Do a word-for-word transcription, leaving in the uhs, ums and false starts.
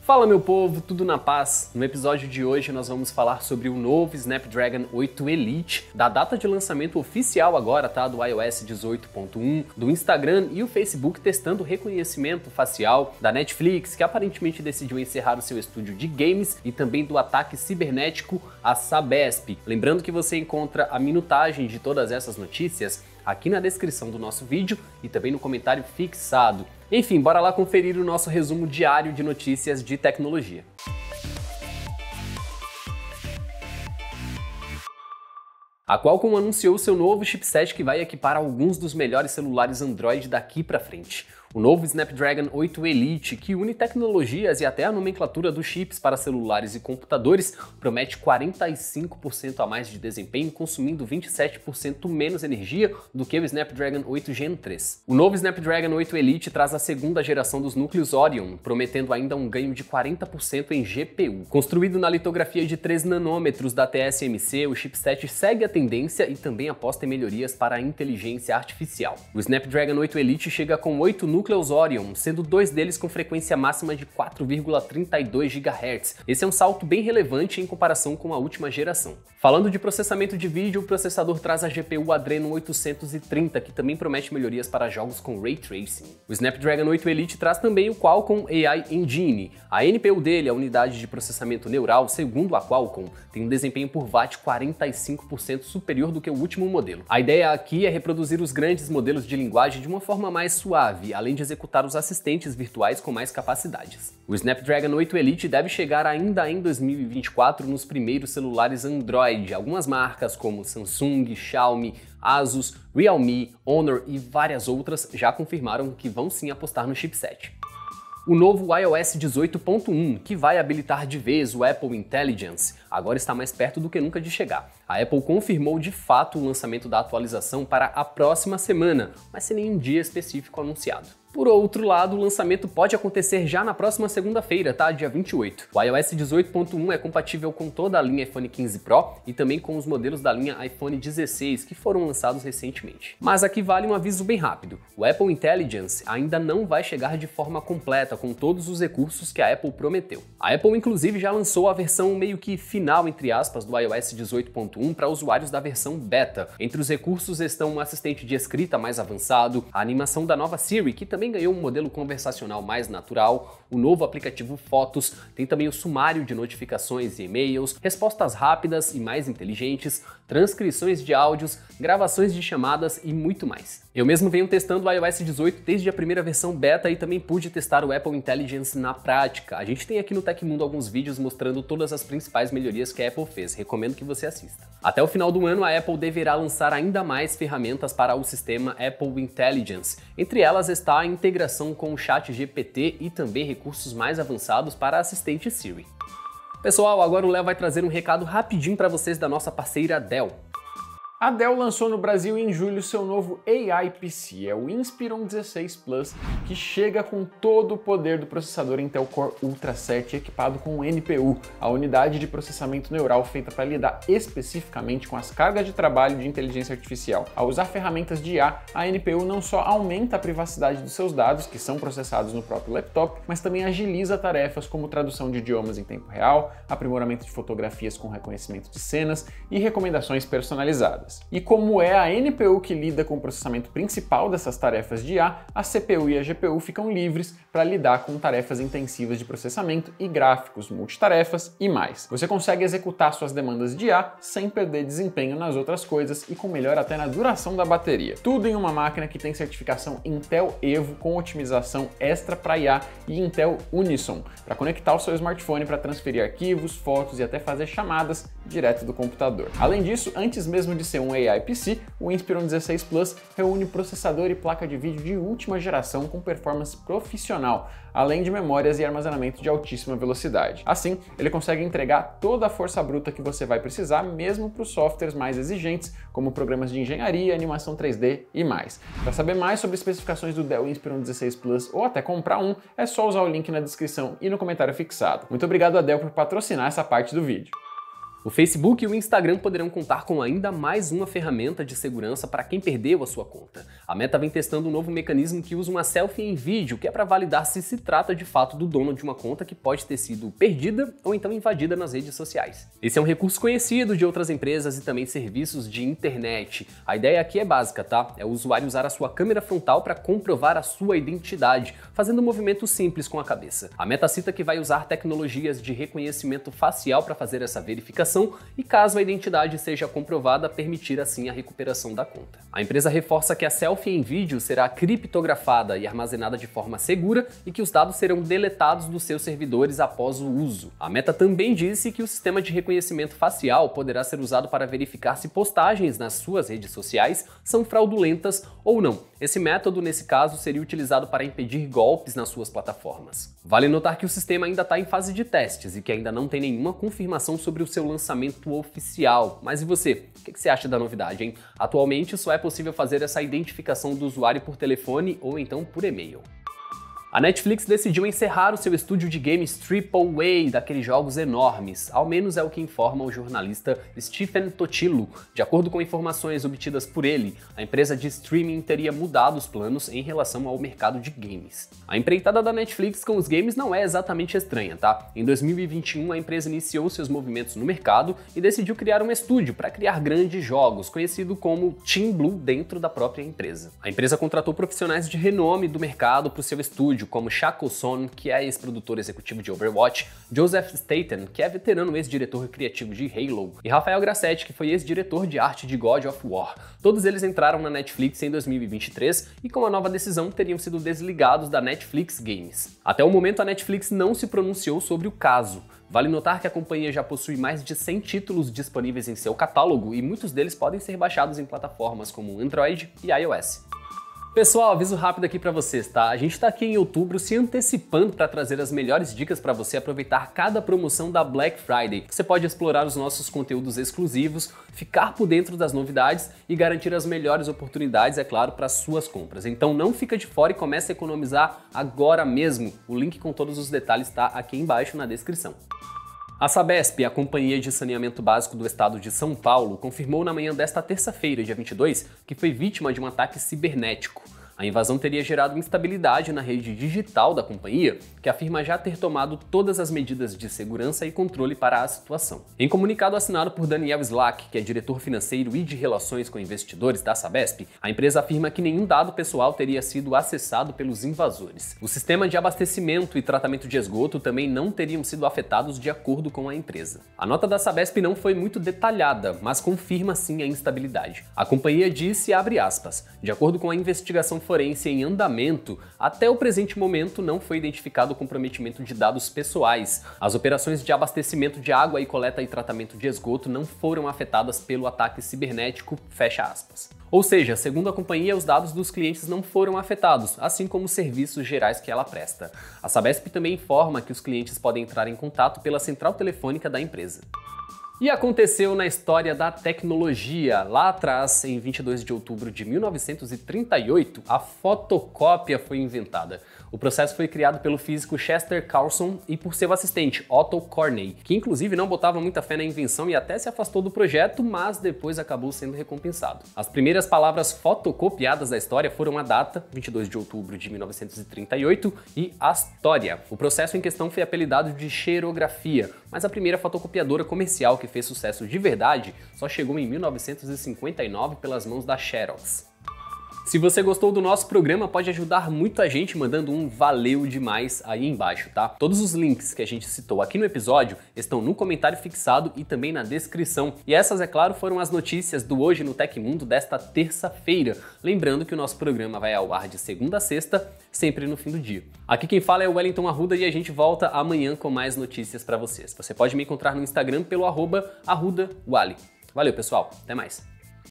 Fala meu povo, tudo na paz? No episódio de hoje nós vamos falar sobre o novo Snapdragon oito Elite, da data de lançamento oficial agora, tá? Do i O S dezoito ponto um, do Instagram e o Facebook testando reconhecimento facial, da Netflix, que aparentemente decidiu encerrar o seu estúdio de games, e também do ataque cibernético à Sabesp. Lembrando que você encontra a minutagem de todas essas notícias aqui na descrição do nosso vídeo e também no comentário fixado. Enfim, bora lá conferir o nosso resumo diário de notícias de tecnologia. A Qualcomm anunciou seu novo chipset que vai equipar alguns dos melhores celulares Android daqui pra frente. O novo Snapdragon oito Elite, que une tecnologias e até a nomenclatura dos chips para celulares e computadores, promete quarenta e cinco por cento a mais de desempenho, consumindo vinte e sete por cento menos energia do que o Snapdragon oito Gen três. O novo Snapdragon oito Elite traz a segunda geração dos núcleos Orion, prometendo ainda um ganho de quarenta por cento em G P U. Construído na litografia de três nanômetros da T S M C, o chipset segue a tendência e também aposta em melhorias para a inteligência artificial. O Snapdragon oito Elite chega com oito núcleos núcleos Orion, sendo dois deles com frequência máxima de quatro vírgula trinta e dois gigahertz. Esse é um salto bem relevante em comparação com a última geração. Falando de processamento de vídeo, o processador traz a G P U Adreno oitocentos e trinta, que também promete melhorias para jogos com Ray Tracing. O Snapdragon oito Elite traz também o Qualcomm A I Engine. A N P U dele, a unidade de processamento neural, segundo a Qualcomm, tem um desempenho por watt quarenta e cinco por cento superior do que o último modelo. A ideia aqui é reproduzir os grandes modelos de linguagem de uma forma mais suave, além de executar os assistentes virtuais com mais capacidades. O Snapdragon oito Elite deve chegar ainda em dois mil e vinte e quatro nos primeiros celulares Android. Algumas marcas como Samsung, Xiaomi, Asus, Realme, Honor e várias outras já confirmaram que vão sim apostar no chipset. O novo i O S dezoito ponto um, que vai habilitar de vez o Apple Intelligence, agora está mais perto do que nunca de chegar. A Apple confirmou de fato o lançamento da atualização para a próxima semana, mas sem nenhum dia específico anunciado. Por outro lado, o lançamento pode acontecer já na próxima segunda-feira, tá? Dia vinte e oito. O i O S dezoito ponto um é compatível com toda a linha iPhone quinze Pro e também com os modelos da linha iPhone dezesseis, que foram lançados recentemente. Mas aqui vale um aviso bem rápido. O Apple Intelligence ainda não vai chegar de forma completa com todos os recursos que a Apple prometeu. A Apple, inclusive, já lançou a versão meio que final, entre aspas, do i O S dezoito ponto um para usuários da versão beta. Entre os recursos estão um assistente de escrita mais avançado, a animação da nova Siri, que também ganhou um modelo conversacional mais natural, o novo aplicativo Fotos, tem também o sumário de notificações e e-mails, respostas rápidas e mais inteligentes, transcrições de áudios, gravações de chamadas e muito mais. Eu mesmo venho testando o i O S dezoito desde a primeira versão beta e também pude testar o Apple Intelligence na prática. A gente tem aqui no Tecmundo alguns vídeos mostrando todas as principais melhorias que a Apple fez, recomendo que você assista. Até o final do ano, a Apple deverá lançar ainda mais ferramentas para o sistema Apple Intelligence. Entre elas está a integração com o Chat G P T e também recursos mais avançados para a assistente Siri. Pessoal, agora o Léo vai trazer um recado rapidinho para vocês da nossa parceira Dell. A Dell lançou no Brasil em julho seu novo A I P C, é o Inspiron dezesseis Plus, que chega com todo o poder do processador Intel Core Ultra sete equipado com N P U, a unidade de processamento neural feita para lidar especificamente com as cargas de trabalho de inteligência artificial. Ao usar ferramentas de I A, a N P U não só aumenta a privacidade dos seus dados, que são processados no próprio laptop, mas também agiliza tarefas como tradução de idiomas em tempo real, aprimoramento de fotografias com reconhecimento de cenas e recomendações personalizadas. E como é a N P U que lida com o processamento principal dessas tarefas de I A, a C P U e a G P U ficam livres para lidar com tarefas intensivas de processamento e gráficos, multitarefas e mais. Você consegue executar suas demandas de I A sem perder desempenho nas outras coisas e com melhora até na duração da bateria. Tudo em uma máquina que tem certificação Intel Evo com otimização extra para I A e Intel Unison, para conectar o seu smartphone para transferir arquivos, fotos e até fazer chamadas direto do computador. Além disso, antes mesmo de ser um A I P C, o Inspiron dezesseis Plus reúne processador e placa de vídeo de última geração com performance profissional, além de memórias e armazenamento de altíssima velocidade. Assim, ele consegue entregar toda a força bruta que você vai precisar, mesmo para os softwares mais exigentes, como programas de engenharia, animação três D e mais. Para saber mais sobre especificações do Dell Inspiron dezesseis Plus ou até comprar um, é só usar o link na descrição e no comentário fixado. Muito obrigado a Dell por patrocinar essa parte do vídeo. O Facebook e o Instagram poderão contar com ainda mais uma ferramenta de segurança para quem perdeu a sua conta. A Meta vem testando um novo mecanismo que usa uma selfie em vídeo, que é para validar se se trata de fato do dono de uma conta que pode ter sido perdida ou então invadida nas redes sociais. Esse é um recurso conhecido de outras empresas e também serviços de internet. A ideia aqui é básica, tá? É o usuário usar a sua câmera frontal para comprovar a sua identidade, fazendo um movimento simples com a cabeça. A Meta cita que vai usar tecnologias de reconhecimento facial para fazer essa verificação e, caso a identidade seja comprovada, permitir assim a recuperação da conta. A empresa reforça que a selfie em vídeo será criptografada e armazenada de forma segura e que os dados serão deletados dos seus servidores após o uso. A Meta também disse que o sistema de reconhecimento facial poderá ser usado para verificar se postagens nas suas redes sociais são fraudulentas ou não. Esse método, nesse caso, seria utilizado para impedir golpes nas suas plataformas. Vale notar que o sistema ainda está em fase de testes e que ainda não tem nenhuma confirmação sobre o seu lançamento oficial. Mas e você? O que você acha da novidade, hein? Atualmente só é possível fazer essa identificação do usuário por telefone ou então por e-mail. A Netflix decidiu encerrar o seu estúdio de games Triple A, daqueles jogos enormes, ao menos é o que informa o jornalista Stephen Totilo. De acordo com informações obtidas por ele, a empresa de streaming teria mudado os planos em relação ao mercado de games. A empreitada da Netflix com os games não é exatamente estranha, tá? Em dois mil e vinte e um, a empresa iniciou seus movimentos no mercado e decidiu criar um estúdio para criar grandes jogos, conhecido como Team Blue dentro da própria empresa. A empresa contratou profissionais de renome do mercado para o seu estúdio, como Shaco Son, que é ex-produtor executivo de Overwatch, Joseph Staten, que é veterano ex-diretor criativo de Halo, e Rafael Grassetti, que foi ex-diretor de arte de God of War. Todos eles entraram na Netflix em dois mil e vinte e três e com a nova decisão teriam sido desligados da Netflix Games. Até o momento a Netflix não se pronunciou sobre o caso. Vale notar que a companhia já possui mais de cem títulos disponíveis em seu catálogo e muitos deles podem ser baixados em plataformas como Android e iOS. Pessoal, aviso rápido aqui para vocês, tá? A gente tá aqui em outubro se antecipando para trazer as melhores dicas para você aproveitar cada promoção da Black Friday. Você pode explorar os nossos conteúdos exclusivos, ficar por dentro das novidades e garantir as melhores oportunidades, é claro, para suas compras. Então não fica de fora e comece a economizar agora mesmo. O link com todos os detalhes está aqui embaixo na descrição. A Sabesp, a Companhia de Saneamento Básico do Estado de São Paulo, confirmou na manhã desta terça-feira, dia vinte e dois, que foi vítima de um ataque cibernético. A invasão teria gerado instabilidade na rede digital da companhia, que afirma já ter tomado todas as medidas de segurança e controle para a situação. Em comunicado assinado por Daniel Slack, que é diretor financeiro e de relações com investidores da Sabesp, a empresa afirma que nenhum dado pessoal teria sido acessado pelos invasores. O sistema de abastecimento e tratamento de esgoto também não teriam sido afetados de acordo com a empresa. A nota da Sabesp não foi muito detalhada, mas confirma sim a instabilidade. A companhia disse, abre aspas, de acordo com a investigação forense em andamento, até o presente momento não foi identificado o comprometimento de dados pessoais. As operações de abastecimento de água e coleta e tratamento de esgoto não foram afetadas pelo ataque cibernético, fecha aspas. Ou seja, segundo a companhia, os dados dos clientes não foram afetados, assim como os serviços gerais que ela presta. A Sabesp também informa que os clientes podem entrar em contato pela central telefônica da empresa. E aconteceu na história da tecnologia. Lá atrás, em vinte e dois de outubro de mil novecentos e trinta e oito, a fotocópia foi inventada. O processo foi criado pelo físico Chester Carlson e por seu assistente, Otto Corney, que inclusive não botava muita fé na invenção e até se afastou do projeto, mas depois acabou sendo recompensado. As primeiras palavras fotocopiadas da história foram a data, vinte e dois de outubro de mil novecentos e trinta e oito, e Astoria. O processo em questão foi apelidado de xerografia, mas a primeira fotocopiadora comercial que fez sucesso de verdade só chegou em mil novecentos e cinquenta e nove pelas mãos da Xerox. Se você gostou do nosso programa, pode ajudar muito a gente mandando um valeu demais aí embaixo, tá? Todos os links que a gente citou aqui no episódio estão no comentário fixado e também na descrição. E essas, é claro, foram as notícias do Hoje no Tecmundo desta terça-feira. Lembrando que o nosso programa vai ao ar de segunda a sexta, sempre no fim do dia. Aqui quem fala é o Wellington Arruda e a gente volta amanhã com mais notícias para vocês. Você pode me encontrar no Instagram pelo arroba arrudawally. Valeu, pessoal. Até mais.